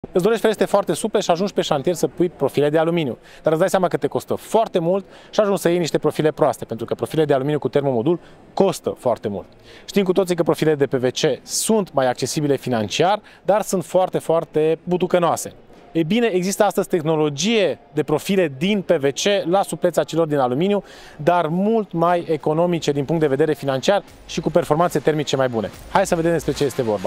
Îți dorești ferestre foarte suple și ajungi pe șantier să pui profile de aluminiu. Dar îți dai seama că te costă foarte mult și ajungi să iei niște profile proaste, pentru că profile de aluminiu cu termomodul costă foarte mult. Știm cu toții că profile de PVC sunt mai accesibile financiar, dar sunt foarte, foarte butucănoase. Ei bine, există astăzi tehnologie de profile din PVC la supleța celor din aluminiu, dar mult mai economice din punct de vedere financiar și cu performanțe termice mai bune. Hai să vedem despre ce este vorba.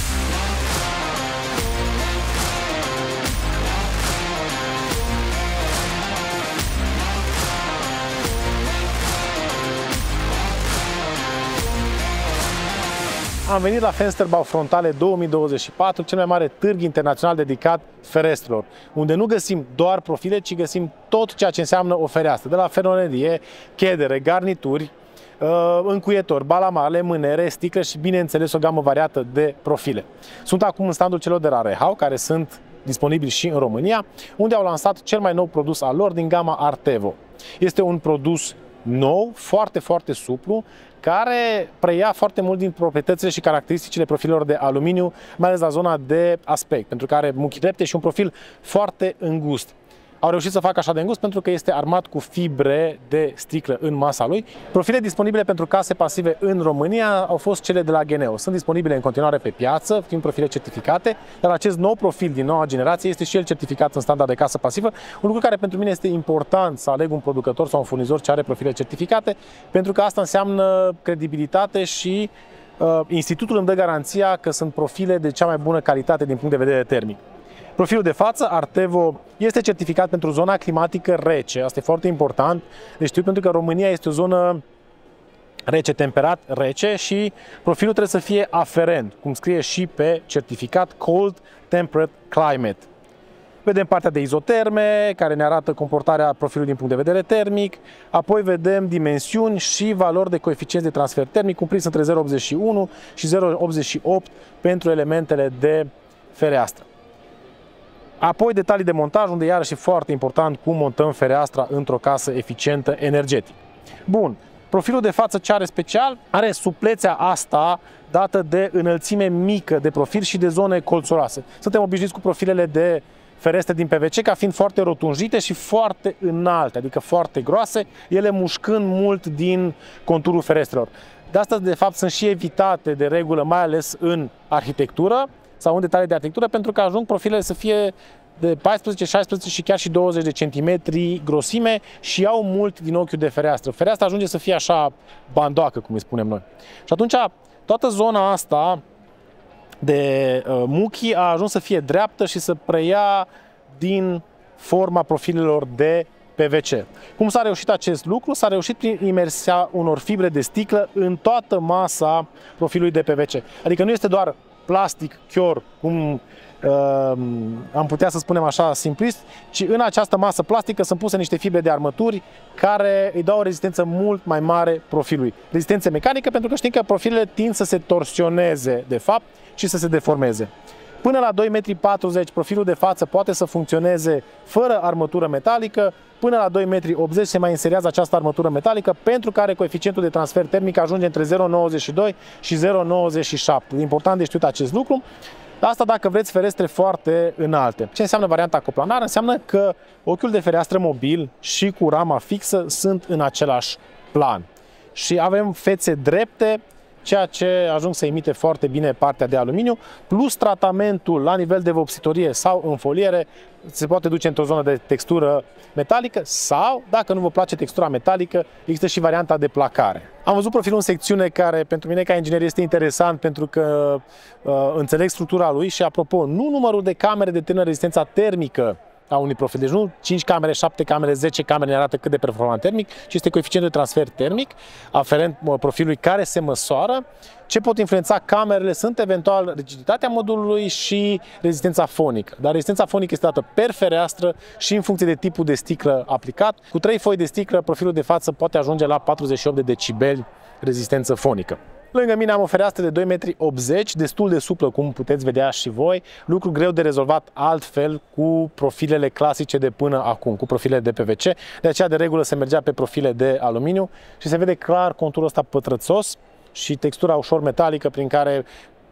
Am venit la Fensterbau Frontale 2024, cel mai mare târg internațional dedicat ferestrelor, unde nu găsim doar profile, ci găsim tot ceea ce înseamnă o fereastră, de la fenolerie, chedere, garnituri, încuietori, balamale, mânere, sticle și, bineînțeles, o gamă variată de profile. Sunt acum în standul celor de la Rehau, care sunt disponibili și în România, unde au lansat cel mai nou produs al lor din gama Artevo. Este un produs nou, foarte, foarte suplu, care preia foarte mult din proprietățile și caracteristicile profilelor de aluminiu, mai ales la zona de aspect, pentru că are muchi drepte și un profil foarte îngust. Au reușit să facă așa de îngust pentru că este armat cu fibre de sticlă în masa lui. Profile disponibile pentru case pasive în România au fost cele de la Geneo. Sunt disponibile în continuare pe piață, fiind profile certificate, dar acest nou profil din noua generație este și el certificat în standard de casă pasivă, un lucru care pentru mine este important să aleg un producător sau un furnizor ce are profile certificate, pentru că asta înseamnă credibilitate și institutul îmi dă garanția că sunt profile de cea mai bună calitate din punct de vedere termic. Profilul de față, Artevo, este certificat pentru zona climatică rece. Asta e foarte important de știut, pentru că România este o zonă rece, temperat rece și profilul trebuie să fie aferent, cum scrie și pe certificat, Cold Temperate Climate. Vedem partea de izoterme, care ne arată comportarea profilului din punct de vedere termic, apoi vedem dimensiuni și valori de coeficient de transfer termic, cuprins între 0,81 și 0,88 pentru elementele de fereastră. Apoi detalii de montaj, unde iarăși e foarte important cum montăm fereastra într-o casă eficientă energetic. Bun, profilul de față ce are special? Are suplețea asta dată de înălțime mică de profil și de zone colțuroase. Suntem obișnuiți cu profilele de ferestre din PVC ca fiind foarte rotunjite și foarte înalte, adică foarte groase, ele mușcând mult din conturul ferestrelor. De asta, de fapt, sunt și evitate de regulă, mai ales în arhitectură sau în detalii de arhitectură, pentru că ajung profilele să fie de 14, 16 și chiar și 20 de centimetri grosime și au mult din ochiul de fereastră. Fereastra ajunge să fie așa bandoacă, cum îi spunem noi. Și atunci toată zona asta de muchi a ajuns să fie dreaptă și să preia din forma profilelor de PVC. Cum s-a reușit acest lucru? S-a reușit prin imersia unor fibre de sticlă în toată masa profilului de PVC. Adică nu este doar plastic chior, cum am putea să spunem așa simplist, ci în această masă plastică sunt puse niște fibre de armături care îi dau o rezistență mult mai mare profilului. Rezistență mecanică, pentru că știm că profilele tind să se torsioneze de fapt și să se deformeze. Până la 2,40 m profilul de față poate să funcționeze fără armătură metalică, până la 2,80 m se mai inserează această armătură metalică, pentru care coeficientul de transfer termic ajunge între 0,92 și 0,97. E important de știut acest lucru. Asta dacă vreți ferestre foarte înalte. Ce înseamnă varianta coplanară? Înseamnă că ochiul de fereastră mobil și cu rama fixă sunt în același plan. Și avem fețe drepte, ceea ce ajung să imite foarte bine partea de aluminiu, plus tratamentul la nivel de vopsitorie sau înfoliere se poate duce într-o zonă de textură metalică sau, dacă nu vă place textura metalică, există și varianta de placare. Am văzut profilul în secțiune care pentru mine ca inginer este interesant pentru că înțeleg structura lui și, apropo, nu numărul de camere determină rezistența termică a unui profil. Deci nu 5 camere, 7 camere, 10 camere ne arată cât de performant termic, ci este coeficientul de transfer termic aferent profilului care se măsoară. Ce pot influența camerele sunt eventual rigiditatea modulului și rezistența fonică. Dar rezistența fonică este dată per fereastră și în funcție de tipul de sticlă aplicat. Cu 3 foi de sticlă, profilul de față poate ajunge la 48 de decibeli rezistență fonică. Lângă mine am o fereastră de 2,80 m, destul de suplă, cum puteți vedea și voi, lucru greu de rezolvat altfel cu profilele clasice de până acum, cu profilele de PVC. De aceea, de regulă, se mergea pe profile de aluminiu și se vede clar conturul ăsta pătrățos și textura ușor metalică prin care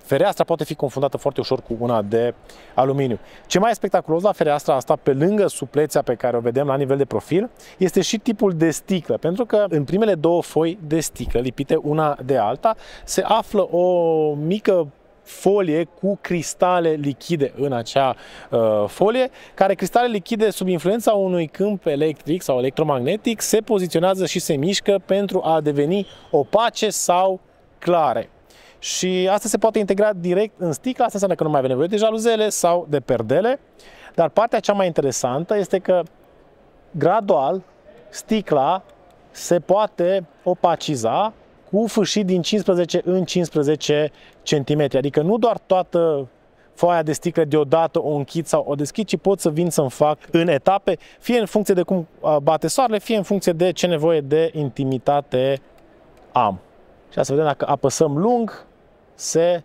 fereastra poate fi confundată foarte ușor cu una de aluminiu. Ce mai e spectaculos la fereastra asta, pe lângă suplețea pe care o vedem la nivel de profil, este și tipul de sticlă, pentru că în primele două foi de sticlă, lipite una de alta, se află o mică folie cu cristale lichide în acea folie, care cristale lichide sub influența unui câmp electric sau electromagnetic se poziționează și se mișcă pentru a deveni opace sau clare. Și asta se poate integra direct în sticlă, asta înseamnă că nu mai avem nevoie de jaluzele sau de perdele, dar partea cea mai interesantă este că gradual sticla se poate opaciza cu fâșii din 15 în 15 cm, adică nu doar toată foaia de sticlă deodată o închid sau o deschid, ci pot să vin să-mi fac în etape, fie în funcție de cum bate soarele, fie în funcție de ce nevoie de intimitate am. Și să vedem, dacă apăsăm lung, se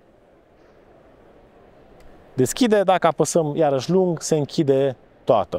deschide, dacă apăsăm iarăși lung, se închide toată.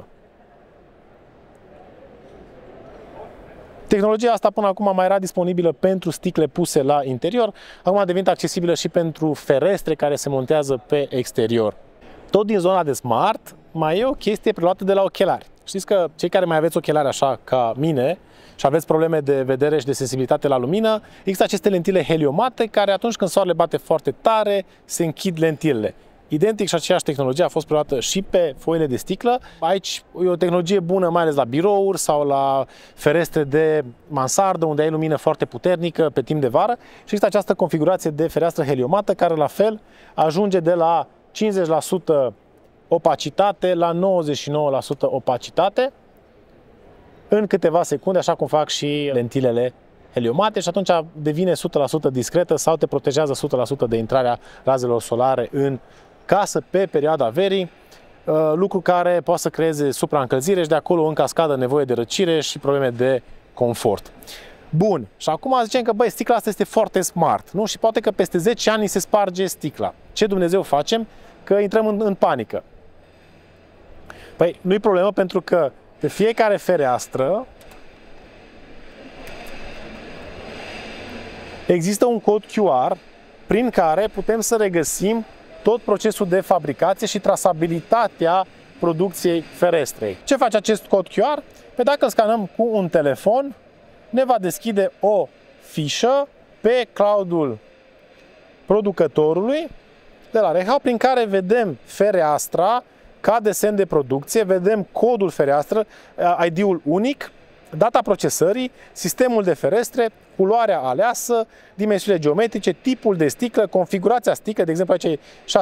Tehnologia asta până acum mai era disponibilă pentru sticle puse la interior, acum a devenit accesibilă și pentru ferestre care se montează pe exterior. Tot din zona de smart, mai e o chestie preluată de la ochelari. Știți că cei care mai aveți ochelari așa ca mine și aveți probleme de vedere și de sensibilitate la lumină, există aceste lentile heliomate care atunci când soarele bate foarte tare, se închid lentilele. Identic și aceeași tehnologie a fost preluată și pe foile de sticlă. Aici e o tehnologie bună mai ales la birouri sau la ferestre de mansardă unde ai lumină foarte puternică pe timp de vară și există această configurație de fereastră heliomată care la fel ajunge de la 50% opacitate la 99% opacitate în câteva secunde, așa cum fac și lentilele heliomate, și atunci devine 100% discretă sau te protejează 100% de intrarea razelor solare în casă pe perioada verii, lucru care poate să creeze supraîncălzire și de acolo în cascadă nevoie de răcire și probleme de confort. Bun, și acum zicem că băi, sticla asta este foarte smart, nu? Și poate că peste 10 ani se sparge sticla. Ce Dumnezeu facem? Că intrăm în panică. Păi nu-i problemă, pentru că pe fiecare fereastră există un cod QR prin care putem să regăsim tot procesul de fabricație și trasabilitatea producției ferestrei. Ce face acest cod QR? Pe dacă îl scanăm cu un telefon, ne va deschide o fișă pe cloudul producătorului de la Rehau, prin care vedem fereastra ca desen de producție, vedem codul fereastră, ID-ul unic, data procesării, sistemul de ferestre, culoarea aleasă, dimensiunile geometrice, tipul de sticlă, configurația sticlă, de exemplu aici e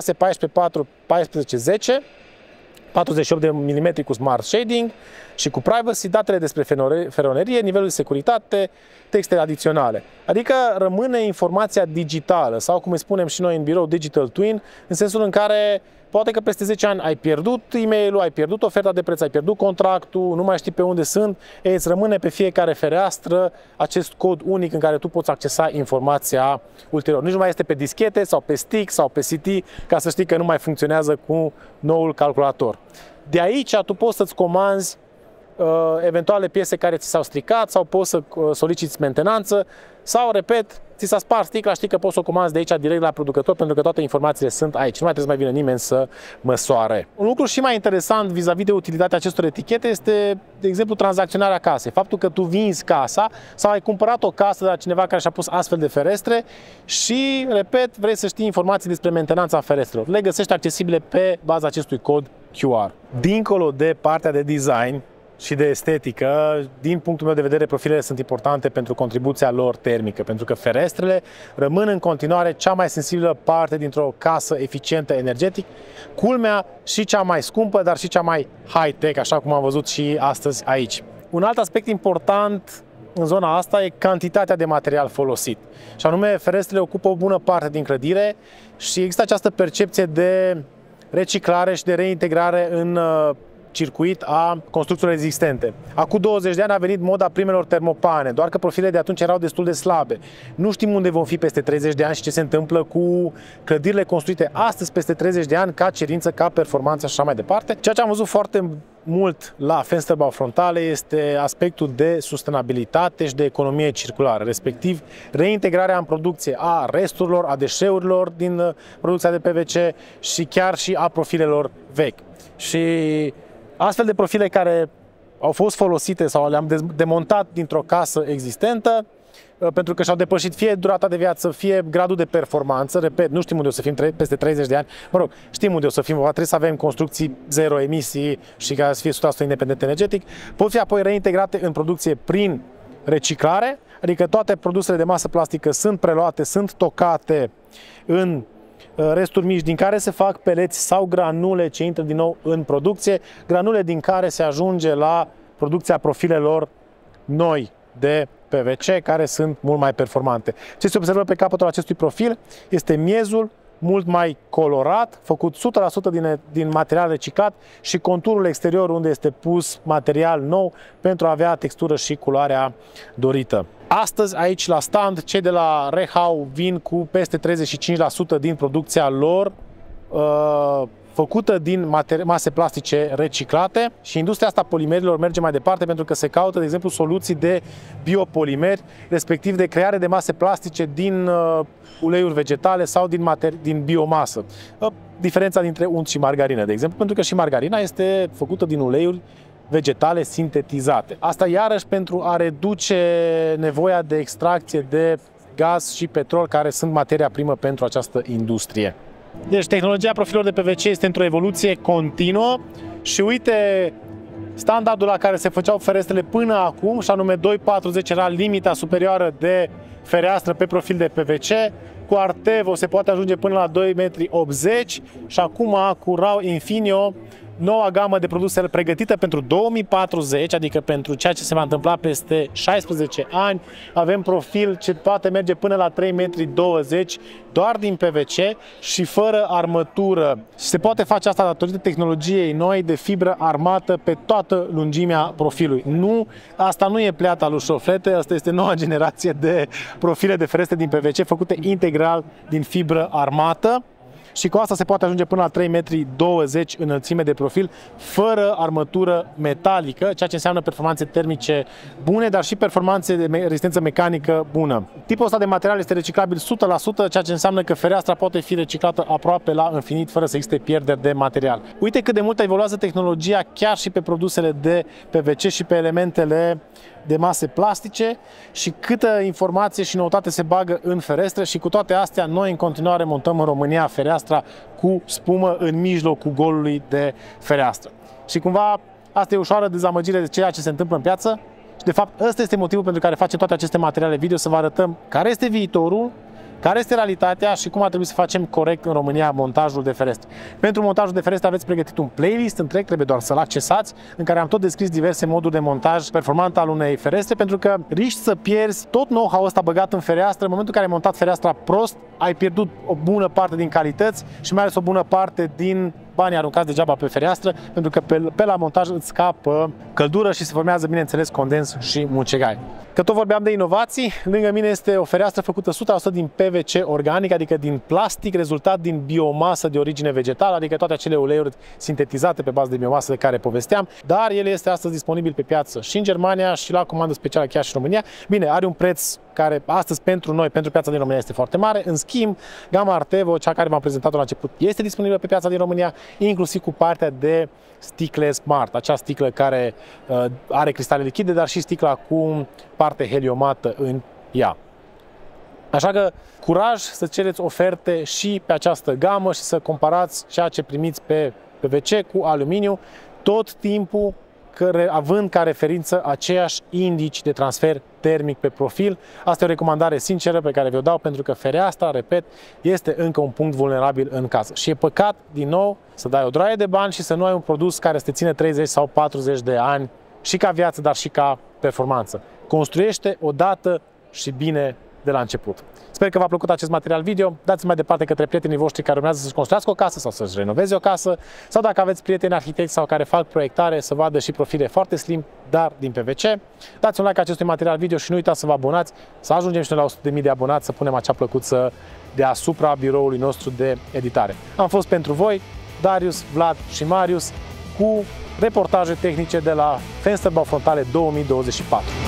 6-14-4-14-10, 48 de mm cu Smart Shading și cu Privacy, datele despre feronerie, nivelul de securitate, textele adiționale. Adică rămâne informația digitală sau, cum îi spunem și noi în birou, Digital Twin, în sensul în care poate că peste 10 ani ai pierdut e-mail-ul, ai pierdut oferta de preț, ai pierdut contractul, nu mai știi pe unde sunt, îți rămâne pe fiecare fereastră acest cod unic în care tu poți accesa informația ulterior. Nici nu mai este pe dischete sau pe stick sau pe CD, ca să știi că nu mai funcționează cu noul calculator. De aici tu poți să-ți comanzi eventuale piese care ți s-au stricat sau poți să soliciți mentenanță sau, repet, ți s-a spart sticla, știi că poți să o comanzi de aici direct la producător, pentru că toate informațiile sunt aici. Nu mai trebuie să mai vină nimeni să măsoare. Un lucru și mai interesant vis-a-vis de utilitatea acestor etichete este, de exemplu, tranzacționarea casei. Faptul că tu vinzi casa sau ai cumpărat o casă de la cineva care și-a pus astfel de ferestre și, repet, vrei să știi informații despre mentenanța ferestrelor. Le găsești accesibile pe baza acestui cod QR. Dincolo de partea de design și de estetică, din punctul meu de vedere, profilele sunt importante pentru contribuția lor termică, pentru că ferestrele rămân în continuare cea mai sensibilă parte dintr-o casă eficientă energetic, culmea și cea mai scumpă, dar și cea mai high-tech, așa cum am văzut și astăzi aici. Un alt aspect important în zona asta e cantitatea de material folosit. Și anume, ferestrele ocupă o bună parte din clădire și există această percepție de reciclare și de reintegrare în circuit a construcțiilor existente. Acum 20 de ani a venit moda primelor termopane, doar că profilele de atunci erau destul de slabe. Nu știm unde vom fi peste 30 de ani și ce se întâmplă cu clădirile construite astăzi peste 30 de ani ca cerință, ca performanță și așa mai departe. Ceea ce am văzut foarte mult la Fensterbau frontale este aspectul de sustenabilitate și de economie circulară, respectiv reintegrarea în producție a resturilor, a deșeurilor din producția de PVC și chiar și a profilelor vechi. Și astfel de profile care au fost folosite sau le-am demontat dintr-o casă existentă, pentru că și-au depășit fie durata de viață, fie gradul de performanță. Repet, nu știm unde o să fim peste 30 de ani. Mă rog, știm unde o să fim, trebuie să avem construcții zero emisii și ca să fie 100% independent energetic. Pot fi apoi reintegrate în producție prin reciclare, adică toate produsele de masă plastică sunt preluate, sunt tocate în resturi mici din care se fac peleți sau granule ce intră din nou în producție, granule din care se ajunge la producția profilelor noi de PVC, care sunt mult mai performante. Ce se observă pe capătul acestui profil este miezul mult mai colorat, făcut 100% din material reciclat și conturul exterior unde este pus material nou pentru a avea textură și culoarea dorită. Astăzi, aici la stand, cei de la Rehau vin cu peste 35% din producția lor făcută din mase plastice reciclate și industria asta polimerilor merge mai departe pentru că se caută, de exemplu, soluții de biopolimeri, respectiv de creare de mase plastice din uleiuri vegetale sau din biomasă. Diferența dintre unt și margarină, de exemplu, pentru că și margarina este făcută din uleiuri vegetale sintetizate. Asta iarăși pentru a reduce nevoia de extracție de gaz și petrol, care sunt materia primă pentru această industrie. Deci tehnologia profilor de PVC este într-o evoluție continuă și uite, standardul la care se făceau ferestrele până acum, și anume 2,40 era limita superioară de fereastră pe profil de PVC, cu Artevo se poate ajunge până la 2,80 m și acum cu Rao Infinio, noua gamă de produse pregătită pentru 2040, adică pentru ceea ce se va întâmpla peste 16 ani. Avem profil ce poate merge până la 3,20 m doar din PVC și fără armătură. Și se poate face asta datorită tehnologiei noi de fibră armată pe toată lungimea profilului. Nu, asta nu e pleata lui șoflete, asta este noua generație de profile de ferestre din PVC făcute integral din fibră armată. Și cu asta se poate ajunge până la 3,20 m înălțime de profil, fără armătură metalică, ceea ce înseamnă performanțe termice bune, dar și performanțe de rezistență mecanică bună. Tipul ăsta de material este reciclabil 100%, ceea ce înseamnă că fereastra poate fi reciclată aproape la infinit, fără să existe pierderi de material. Uite cât de mult evoluează tehnologia chiar și pe produsele de PVC și pe elementele de mase plastice și câtă informație și noutate se bagă în ferestre și cu toate astea noi în continuare montăm în România fereastra cu spumă în mijlocul golului de fereastră. Și cumva asta e ușoară dezamăgire de ceea ce se întâmplă în piață și de fapt ăsta este motivul pentru care facem toate aceste materiale video, să vă arătăm care este viitorul, care este realitatea și cum ar trebui să facem corect în România montajul de ferestre. Pentru montajul de ferestre aveți pregătit un playlist întreg, trebuie doar să-l accesați, în care am tot descris diverse moduri de montaj performant al unei ferestre, pentru că riști să pierzi tot know-how-ul ăsta băgat în fereastră. În momentul în care ai montat fereastra prost, ai pierdut o bună parte din calități și mai ales o bună parte din banii aruncați degeaba pe fereastră, pentru că pe la montaj îți scapă căldură și se formează, bineînțeles, condens și mucegai. Că tot vorbeam de inovații, lângă mine este o fereastră făcută 100% din PVC organic, adică din plastic rezultat din biomasă de origine vegetală, adică toate acele uleiuri sintetizate pe bază de biomasă de care povesteam, dar el este astăzi disponibil pe piață și în Germania și la comandă specială chiar și în România. Bine, are un preț care astăzi pentru noi, pentru piața din România, este foarte mare. În schimb, gama Artevo, cea care v-am prezentat-o la început, este disponibilă pe piața din România, inclusiv cu partea de sticle smart, acea sticlă care are cristale lichide, dar și sticla cu parte heliomată în ea. Așa că curaj să cereți oferte și pe această gamă și să comparați ceea ce primiți pe PVC cu aluminiu, tot timpul având ca referință aceiași indici de transfer termic pe profil. Asta e o recomandare sinceră pe care vi-o dau, pentru că fereastra, repet, este încă un punct vulnerabil în casă. Și e păcat, din nou, să dai o droaie de bani și să nu ai un produs care să te ține 30 sau 40 de ani și ca viață, dar și ca performanță. Construiește odată și bine de la început. Sper că v-a plăcut acest material video. Dați-l mai departe către prietenii voștri care urmează să-și construiască o casă sau să-și renoveze o casă, sau dacă aveți prieteni arhitecți sau care fac proiectare, să vadă și profile foarte slim, dar din PVC. Dați un like acestui material video și nu uitați să vă abonați, să ajungem și noi la 100.000 de abonați, să punem acea plăcuță deasupra biroului nostru de editare. Am fost pentru voi Darius, Vlad și Marius. cu reportaje tehnice de la Fensterbau Frontale 2024.